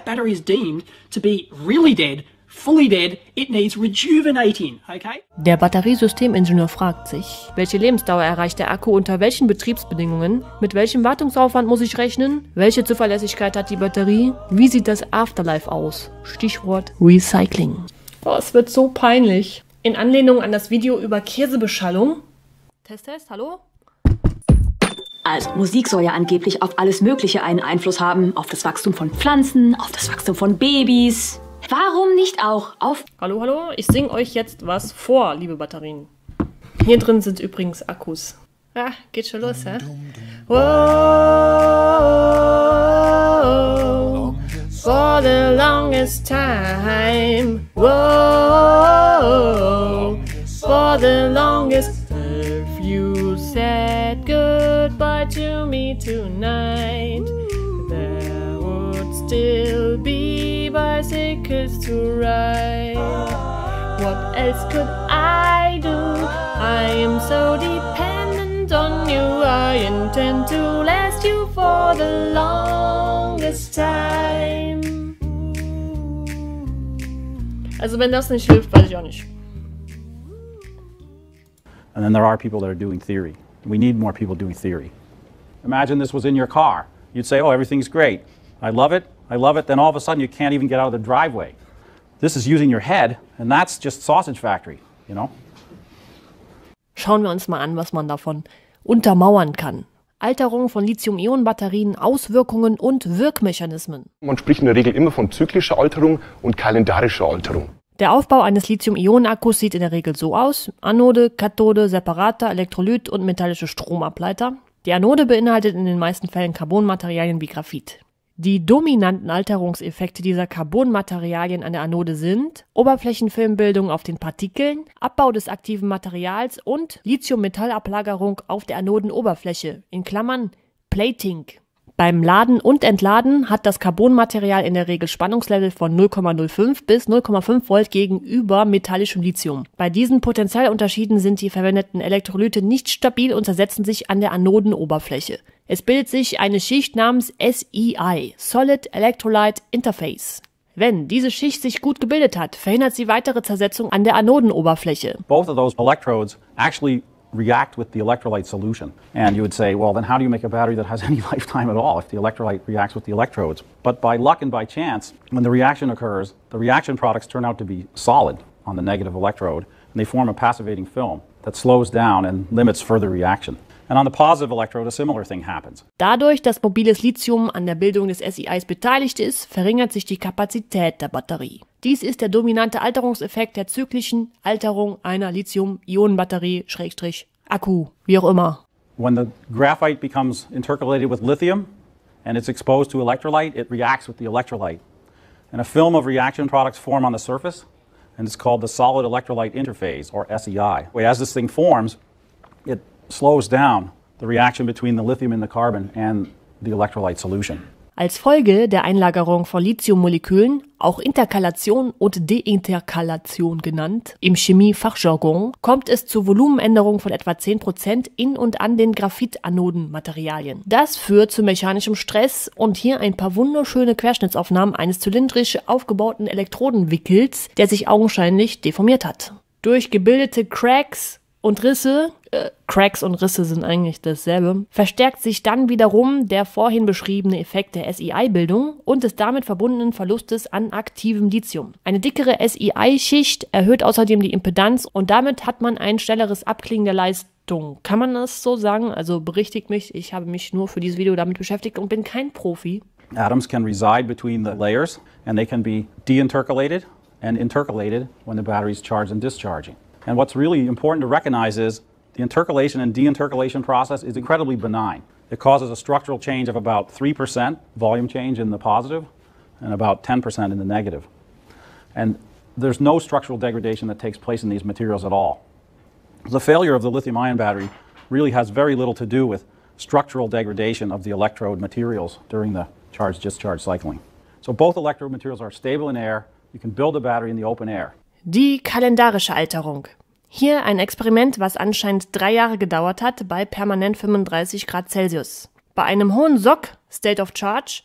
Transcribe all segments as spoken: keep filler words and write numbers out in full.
battery is deemed to be really dead, fully dead, it needs rejuvenating, okay? Der Batteriesystemingenieur fragt sich, welche Lebensdauer erreicht der Akku unter welchen Betriebsbedingungen, mit welchem Wartungsaufwand muss ich rechnen, welche Zuverlässigkeit hat die Batterie, wie sieht das Afterlife aus? Stichwort Recycling. Boah, es wird so peinlich. In Anlehnung an das Video über Käsebeschallung. Test, Test, hallo? Also, Musik soll ja angeblich auf alles Mögliche einen Einfluss haben. Auf das Wachstum von Pflanzen, auf das Wachstum von Babys. Warum nicht auch auf... Hallo, hallo, ich singe euch jetzt was vor, liebe Batterien. Hier drin sind übrigens Akkus. Ah, geht schon los, hä? Whoa, for the longest time. Whoa, for the longest. If you said goodbye to me tonight, there would still be bicycles to ride. What else could I do? I am so dependent on you. I intend to last you for the longest time. Also wenn das nicht hilft, weiß ich auch nicht. And then there are people that are doing theory. We need more people doing theory. Imagine this was in your car. You'd say, oh, everything's great. I love it, I love it. Then all of a sudden you can't even get out of the driveway. This is using your head, and that's just sausage factory, you know? Schauen wir uns mal an, was man davon untermauern kann. Alterung von Lithium-Ionen-Batterien, Auswirkungen und Wirkmechanismen. Man spricht in der Regel immer von zyklischer Alterung und kalendarischer Alterung. Der Aufbau eines Lithium-Ionen-Akkus sieht in der Regel so aus: Anode, Kathode, Separator, Elektrolyt und metallische Stromableiter. Die Anode beinhaltet in den meisten Fällen Carbonmaterialien wie Graphit. Die dominanten Alterungseffekte dieser Carbonmaterialien an der Anode sind Oberflächenfilmbildung auf den Partikeln, Abbau des aktiven Materials und Lithium-Metallablagerung auf der Anodenoberfläche, in Klammern Plating. Beim Laden und Entladen hat das Carbonmaterial in der Regel Spannungslevel von null Komma null fünf bis null Komma fünf Volt gegenüber metallischem Lithium. Bei diesen Potentialunterschieden sind die verwendeten Elektrolyte nicht stabil und zersetzen sich an der Anodenoberfläche. Es bildet sich eine Schicht namens S E I, Solid Electrolyte Interface. Wenn diese Schicht sich gut gebildet hat, verhindert sie weitere Zersetzung an der Anodenoberfläche. Both of those electrodes actually react with the electrolyte solution. And you would say, well, then how do you make a battery that has any lifetime at all if the electrolyte reacts with the electrodes? But by luck and by chance, when the reaction occurs, the reaction products turn out to be solid on the negative electrode, and they form a passivating film that slows down and limits further reaction. And on the positive electrode, a similar thing happens. Dadurch, dass mobiles Lithium an der Bildung des S E Is beteiligt ist, verringert sich die Kapazität der Batterie. Dies ist der dominante Alterungseffekt der zyklischen Alterung einer Lithium-Ionen-Batterie, Schrägstrich, Akku, wie auch immer. When the graphite becomes intercalated with lithium and it's exposed to electrolyte, it reacts with the electrolyte. And a film of reaction products form on the surface, and it's called the solid electrolyte interface, or S E I. As this thing forms, it slows down the reaction between the lithium and the carbon and the electrolyte solution. Als Folge der Einlagerung von Lithiummolekülen, auch Interkalation und Deinterkalation genannt, im Chemie-Fachjargon, kommt es zu Volumenänderungen von etwa zehn Prozent in und an den Graphit-Anoden-Materialien. Das führt zu mechanischem Stress und hier ein paar wunderschöne Querschnittsaufnahmen eines zylindrisch aufgebauten Elektrodenwickels, der sich augenscheinlich deformiert hat. Durch gebildete Cracks und Risse, äh, Cracks und Risse sind eigentlich dasselbe, verstärkt sich dann wiederum der vorhin beschriebene Effekt der S E I-Bildung und des damit verbundenen Verlustes an aktivem Lithium. Eine dickere S E I-Schicht erhöht außerdem die Impedanz und damit hat man ein schnelleres Abklingen der Leistung. Kann man das so sagen? Also berichtigt mich, ich habe mich nur für dieses Video damit beschäftigt und bin kein Profi. Atoms can reside between the layers and they can be deintercalated and intercalated when the battery is charged and discharging. And what's really important to recognize is the intercalation and deintercalation process is incredibly benign. It causes a structural change of about three percent volume change in the positive and about ten percent in the negative. And there's no structural degradation that takes place in these materials at all. The failure of the lithium-ion battery really has very little to do with structural degradation of the electrode materials during the charge-discharge cycling. So both electrode materials are stable in air. You can build a battery in the open air. Die kalendarische Alterung. Hier ein Experiment, was anscheinend drei Jahre gedauert hat, bei permanent fünfunddreißig Grad Celsius. Bei einem hohen S O C, State of Charge,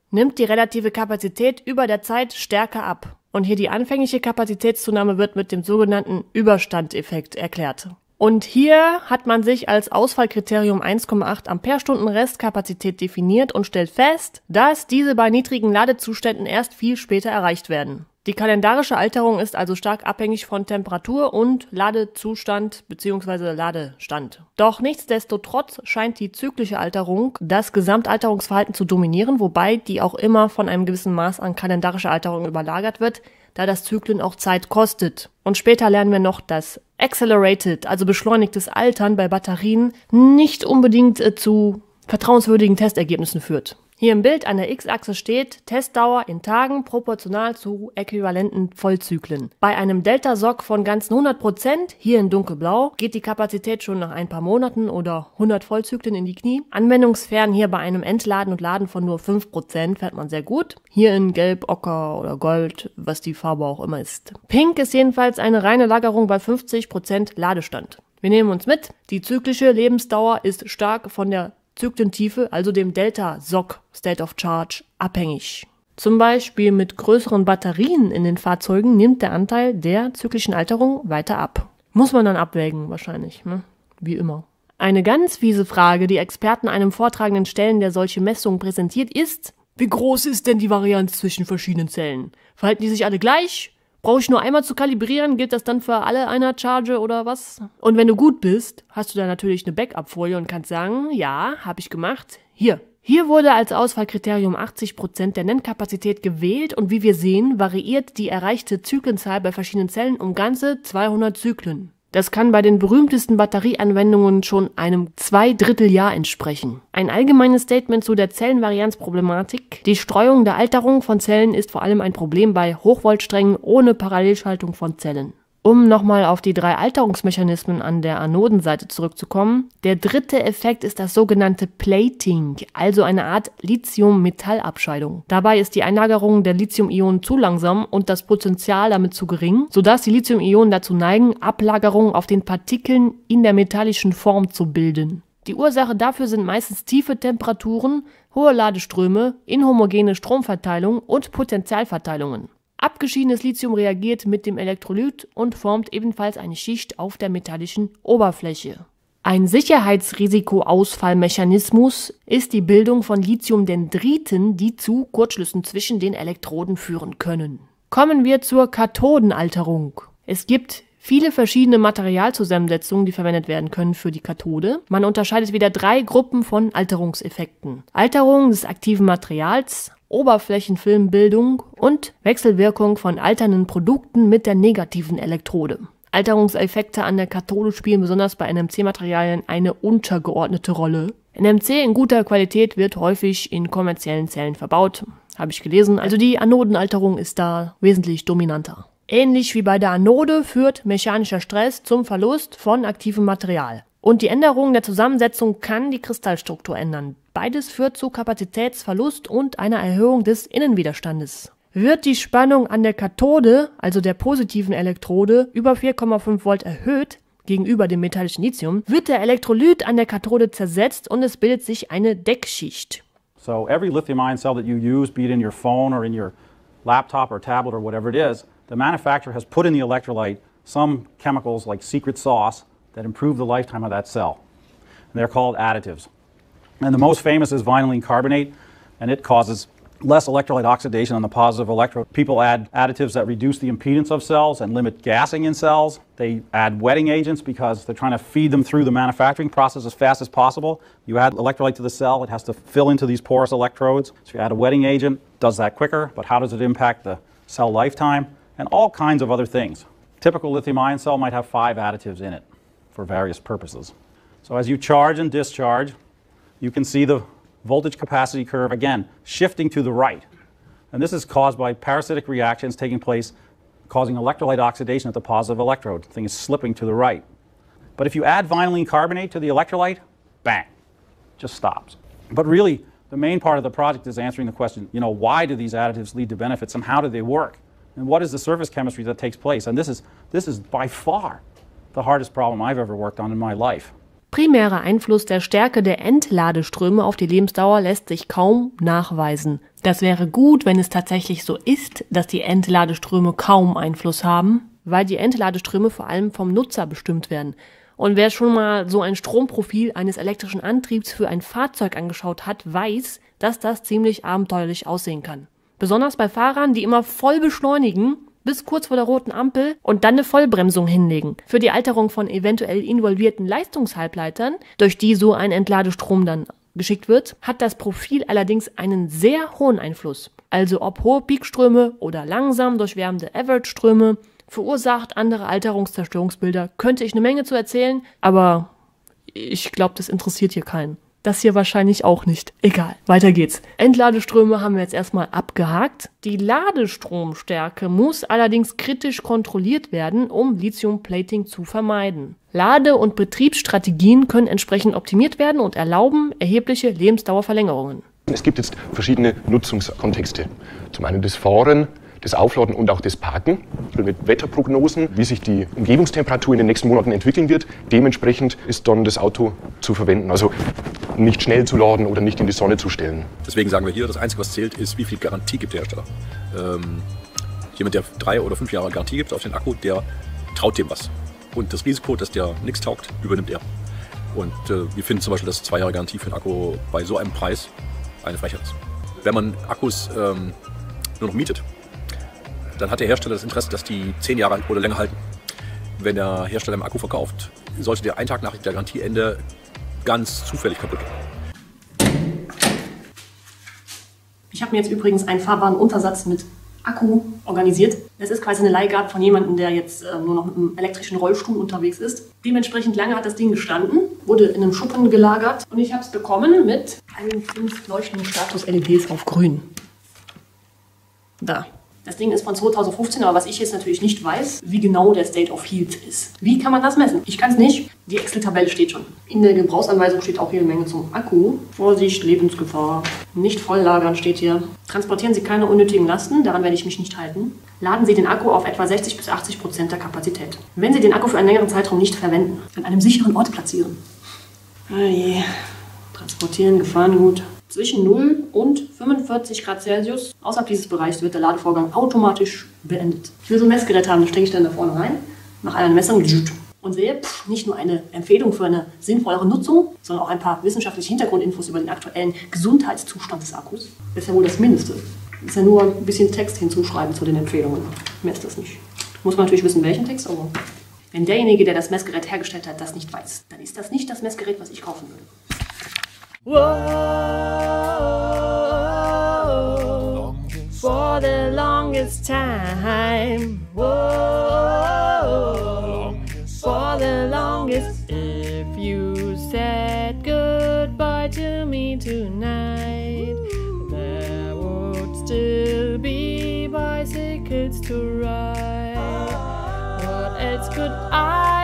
nimmt die relative Kapazität über der Zeit stärker ab. Und hier die anfängliche Kapazitätszunahme wird mit dem sogenannten Überstandeffekt erklärt. Und hier hat man sich als Ausfallkriterium eins Komma acht Ampere-Stunden Restkapazität definiert und stellt fest, dass diese bei niedrigen Ladezuständen erst viel später erreicht werden. Die kalendarische Alterung ist also stark abhängig von Temperatur und Ladezustand bzw. Ladestand. Doch nichtsdestotrotz scheint die zyklische Alterung das Gesamtalterungsverhalten zu dominieren, wobei die auch immer von einem gewissen Maß an kalendarischer Alterung überlagert wird, da das Zyklen auch Zeit kostet. Und später lernen wir noch, dass Accelerated, also beschleunigtes Altern bei Batterien, nicht unbedingt äh, zu vertrauenswürdigen Testergebnissen führt. Hier im Bild an der X-Achse steht Testdauer in Tagen proportional zu äquivalenten Vollzyklen. Bei einem Delta-Sock von ganzen hundert Prozent, hier in dunkelblau, geht die Kapazität schon nach ein paar Monaten oder hundert Vollzyklen in die Knie. Anwendungsfern hier bei einem Entladen und Laden von nur fünf Prozent fährt man sehr gut. Hier in Gelb, Ocker oder Gold, was die Farbe auch immer ist. Pink ist jedenfalls eine reine Lagerung bei fünfzig Prozent Ladestand. Wir nehmen uns mit, die zyklische Lebensdauer ist stark von der Zyklentiefe, also dem Delta-Sock State of Charge, abhängig. Zum Beispiel mit größeren Batterien in den Fahrzeugen nimmt der Anteil der zyklischen Alterung weiter ab. Muss man dann abwägen wahrscheinlich, ne? Wie immer. Eine ganz fiese Frage, die Experten einem Vortragenden stellen, der solche Messungen präsentiert, ist: Wie groß ist denn die Varianz zwischen verschiedenen Zellen? Verhalten die sich alle gleich? Brauche ich nur einmal zu kalibrieren? Gilt das dann für alle einer Charge oder was? Und wenn du gut bist, hast du dann natürlich eine Backup-Folie und kannst sagen, ja, habe ich gemacht. Hier. Hier wurde als Ausfallkriterium achtzig Prozent der Nennkapazität gewählt und wie wir sehen, variiert die erreichte Zyklenzahl bei verschiedenen Zellen um ganze zweihundert Zyklen. Das kann bei den berühmtesten Batterieanwendungen schon einem Zweidritteljahr entsprechen. Ein allgemeines Statement zu der Zellenvarianzproblematik. Die Streuung der Alterung von Zellen ist vor allem ein Problem bei Hochvoltsträngen ohne Parallelschaltung von Zellen. Um nochmal auf die drei Alterungsmechanismen an der Anodenseite zurückzukommen, der dritte Effekt ist das sogenannte Plating, also eine Art Lithium-Metall-Abscheidung. Dabei ist die Einlagerung der Lithium-Ionen zu langsam und das Potential damit zu gering, sodass die Lithium-Ionen dazu neigen, Ablagerungen auf den Partikeln in der metallischen Form zu bilden. Die Ursache dafür sind meistens tiefe Temperaturen, hohe Ladeströme, inhomogene Stromverteilung und Potentialverteilungen. Abgeschiedenes Lithium reagiert mit dem Elektrolyt und formt ebenfalls eine Schicht auf der metallischen Oberfläche. Ein Sicherheitsrisikoausfallmechanismus ist die Bildung von Lithiumdendriten, die zu Kurzschlüssen zwischen den Elektroden führen können. Kommen wir zur Kathodenalterung. Es gibt viele verschiedene Materialzusammensetzungen, die verwendet werden können für die Kathode. Man unterscheidet wieder drei Gruppen von Alterungseffekten. Alterung des aktiven Materials, Oberflächenfilmbildung und Wechselwirkung von alternden Produkten mit der negativen Elektrode. Alterungseffekte an der Kathode spielen besonders bei N M C-Materialien eine untergeordnete Rolle. N M C in guter Qualität wird häufig in kommerziellen Zellen verbaut, habe ich gelesen, also die Anodenalterung ist da wesentlich dominanter. Ähnlich wie bei der Anode führt mechanischer Stress zum Verlust von aktivem Material. Und die Änderung der Zusammensetzung kann die Kristallstruktur ändern. Beides führt zu Kapazitätsverlust und einer Erhöhung des Innenwiderstandes. Wird die Spannung an der Kathode, also der positiven Elektrode, über vier Komma fünf Volt erhöht, gegenüber dem metallischen Lithium, wird der Elektrolyt an der Kathode zersetzt und es bildet sich eine Deckschicht. So every lithium-ion cell that you use, be it in your phone or in your laptop or tablet or whatever it is, the manufacturer has put in the electrolyte some chemicals like secret sauce that improve the lifetime of that cell. And they're called additives. And the most famous is vinylene carbonate, and it causes less electrolyte oxidation on the positive electrode. People add additives that reduce the impedance of cells and limit gassing in cells. They add wetting agents because they're trying to feed them through the manufacturing process as fast as possible. You add electrolyte to the cell, it has to fill into these porous electrodes. So you add a wetting agent, does that quicker, but how does it impact the cell lifetime? And all kinds of other things. Typical lithium-ion cell might have five additives in it for various purposes. So as you charge and discharge, you can see the voltage capacity curve, again, shifting to the right. And this is caused by parasitic reactions taking place, causing electrolyte oxidation at the positive electrode. The thing is slipping to the right. But if you add vinylene carbonate to the electrolyte, bang, just stops. But really, the main part of the project is answering the question, you know, why do these additives lead to benefits and how do they work? And what is the surface chemistry that takes place? And this is, this is by far the hardest problem I've ever worked on in my life. Primärer Einfluss der Stärke der Entladeströme auf die Lebensdauer lässt sich kaum nachweisen. Das wäre gut, wenn es tatsächlich so ist, dass die Entladeströme kaum Einfluss haben, weil die Entladeströme vor allem vom Nutzer bestimmt werden. Und wer schon mal so ein Stromprofil eines elektrischen Antriebs für ein Fahrzeug angeschaut hat, weiß, dass das ziemlich abenteuerlich aussehen kann. Besonders bei Fahrern, die immer voll beschleunigen, bis kurz vor der roten Ampel und dann eine Vollbremsung hinlegen. Für die Alterung von eventuell involvierten Leistungshalbleitern, durch die so ein Entladestrom dann geschickt wird, hat das Profil allerdings einen sehr hohen Einfluss. Also ob hohe Peakströme oder langsam durchwärmende Average-Ströme verursacht andere Alterungszerstörungsbilder, könnte ich eine Menge zu erzählen, aber ich glaube, das interessiert hier keinen. Das hier wahrscheinlich auch nicht. Egal, weiter geht's. Entladeströme haben wir jetzt erstmal abgehakt. Die Ladestromstärke muss allerdings kritisch kontrolliert werden, um Lithium-Plating zu vermeiden. Lade- und Betriebsstrategien können entsprechend optimiert werden und erlauben erhebliche Lebensdauerverlängerungen. Es gibt jetzt verschiedene Nutzungskontexte. Zum einen das Fahren, das Aufladen und auch das Parken mit Wetterprognosen, wie sich die Umgebungstemperatur in den nächsten Monaten entwickeln wird. Dementsprechend ist dann das Auto zu verwenden. Also nicht schnell zu laden oder nicht in die Sonne zu stellen. Deswegen sagen wir hier, das Einzige, was zählt, ist, wie viel Garantie gibt der Hersteller. Ähm, jemand, der drei oder fünf Jahre Garantie gibt auf den Akku, der traut dem was. Und das Risiko, dass der nichts taugt, übernimmt er. Und äh, wir finden zum Beispiel, dass zwei Jahre Garantie für einen Akku bei so einem Preis eine Frechheit ist. Wenn man Akkus ähm, nur noch mietet, dann hat der Hersteller das Interesse, dass die zehn Jahre oder länger halten. Wenn der Hersteller einen Akku verkauft, sollte der einen Tag nach der Garantieende ganz zufällig kaputt gehen. Ich habe mir jetzt übrigens einen fahrbaren Untersatz mit Akku organisiert. Das ist quasi eine Leihgabe von jemandem, der jetzt äh, nur noch mit einem elektrischen Rollstuhl unterwegs ist. Dementsprechend lange hat das Ding gestanden, wurde in einem Schuppen gelagert und ich habe es bekommen mit einem fünf leuchtenden Status-L E Ds auf grün. Da. Das Ding ist von zweitausendfünfzehn, aber was ich jetzt natürlich nicht weiß, wie genau der State of Heat ist. Wie kann man das messen? Ich kann es nicht. Die Excel-Tabelle steht schon. In der Gebrauchsanweisung steht auch jede Menge zum Akku. Vorsicht, Lebensgefahr. Nicht voll lagern steht hier. Transportieren Sie keine unnötigen Lasten, daran werde ich mich nicht halten. Laden Sie den Akku auf etwa sechzig bis achtzig Prozent der Kapazität. Wenn Sie den Akku für einen längeren Zeitraum nicht verwenden, an einem sicheren Ort platzieren. Oh je. Transportieren, Gefahrengut. Zwischen null und fünfundvierzig Grad Celsius, außerhalb dieses Bereichs, wird der Ladevorgang automatisch beendet. Ich will so ein Messgerät haben, das stecke ich dann da vorne rein, mache eine Messung und sehe pff, nicht nur eine Empfehlung für eine sinnvollere Nutzung, sondern auch ein paar wissenschaftliche Hintergrundinfos über den aktuellen Gesundheitszustand des Akkus. Das ist ja wohl das Mindeste. Das ist ja nur ein bisschen Text hinzuschreiben zu den Empfehlungen. Mehr ist das nicht. Muss man natürlich wissen, welchen Text, aber wenn derjenige, der das Messgerät hergestellt hat, das nicht weiß, dann ist das nicht das Messgerät, was ich kaufen würde. Whoa, for the longest time. Whoa, for the longest. If you said goodbye to me tonight, there would still be bicycles to ride. What else could I